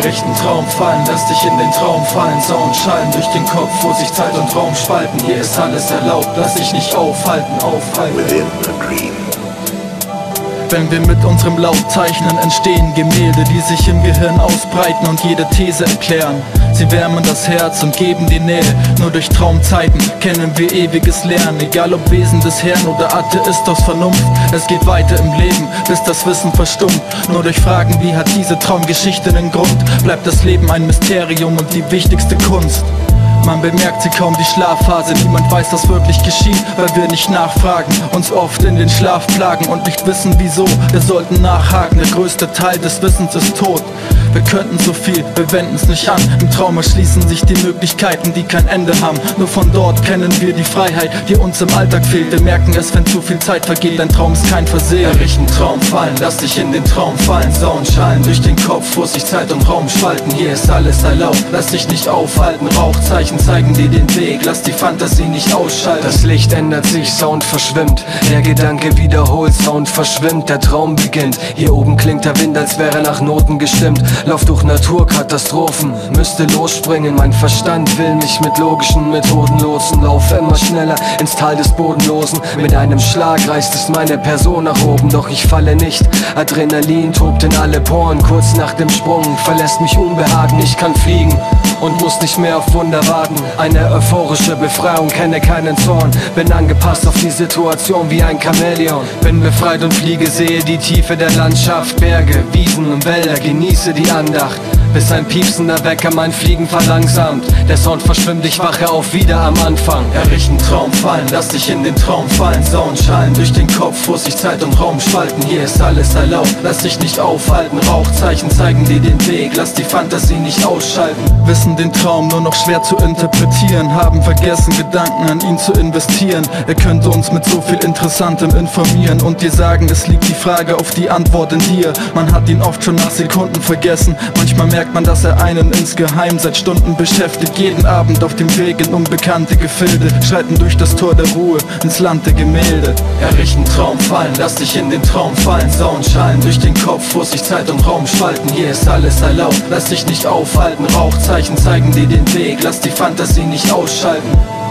Errichten, Traum fallen, lass dich in den Traum fallen. Sound schallen durch den Kopf, wo sich Zeit und Raum spalten. Hier ist alles erlaubt, lass dich nicht aufhalten. Within a dream. Wenn wir mit unserem Laut zeichnen, entstehen Gemälde, die sich im Gehirn ausbreiten und jede These erklären. Sie wärmen das Herz und geben die Nähe. Nur durch Traumzeiten kennen wir ewiges Lernen. Egal ob Wesen des Herrn oder Atheist aus Vernunft, es geht weiter im Leben, bis das Wissen verstummt. Nur durch Fragen, wie hat diese Traumgeschichte einen Grund, bleibt das Leben ein Mysterium und die wichtigste Kunst. Man bemerkt sie kaum, die Schlafphase, niemand weiß, was wirklich geschieht, weil wir nicht nachfragen, uns oft in den Schlaf plagen und nicht wissen wieso. Wir sollten nachhaken, der größte Teil des Wissens ist tot. Wir könnten so viel, wir wenden es nicht an. Im Traum erschließen sich die Möglichkeiten, die kein Ende haben. Nur von dort kennen wir die Freiheit, die uns im Alltag fehlt. Wir merken es, wenn zu viel Zeit vergeht, ein Traum ist kein Versehen. Errichten, Traum fallen, lass dich in den Traum fallen. Sound schallen durch den Kopf, wo sich Zeit und Raum spalten. Hier ist alles erlaubt, lass dich nicht aufhalten. Rauchzeichen zeigen dir den Weg, lass die Fantasie nicht ausschalten. Das Licht ändert sich, Sound verschwimmt. Der Gedanke wiederholt, Sound verschwimmt. Der Traum beginnt, hier oben klingt der Wind, als wäre nach Noten gestimmt. Lauf durch Naturkatastrophen, müsste losspringen. Mein Verstand will mich mit logischen Methoden losen. Lauf immer schneller ins Tal des Bodenlosen. Mit einem Schlag reißt es meine Person nach oben, doch ich falle nicht. Adrenalin tobt in alle Poren, kurz nach dem Sprung verlässt mich Unbehagen. Ich kann fliegen und muss nicht mehr auf Wunder warten. Eine euphorische Befreiung, kenne keinen Zorn. Bin angepasst auf die Situation wie ein Chamäleon. Bin befreit und fliege, sehe die Tiefe der Landschaft. Berge, Wiesen und Wälder, genieße die Andacht, bis ein piepsender Wecker mein Fliegen verlangsamt. Der Sound verschwimmt, ich wache auf wieder am Anfang. Errichten, Traum fallen, lass dich in den Traum fallen. Sound schallen durch den Kopf, wo sich Zeit und Raum spalten. Hier ist alles erlaubt, lass dich nicht aufhalten. Rauchzeichen zeigen dir den Weg, lass die Fantasie nicht ausschalten. Wissen den Traum nur noch schwer zu interpretieren, haben vergessen, Gedanken an ihn zu investieren. Er könnte uns mit so viel Interessantem informieren und dir sagen, es liegt die Frage auf die Antwort in dir. Man hat ihn oft schon nach Sekunden vergessen. Manchmal merkt man, dass er einen insgeheim seit Stunden beschäftigt. Jeden Abend auf dem Weg in unbekannte Gefilde, schreiten durch das Tor der Ruhe ins Land der Gemälde. Errichten, Traum fallen, lass dich in den Traum fallen. Sound schallen durch den Kopf, wo sich Zeit und Raum spalten. Hier ist alles erlaubt, lass dich nicht aufhalten. Rauchzeichen zeigen dir den Weg, lass die Fantasie nicht ausschalten.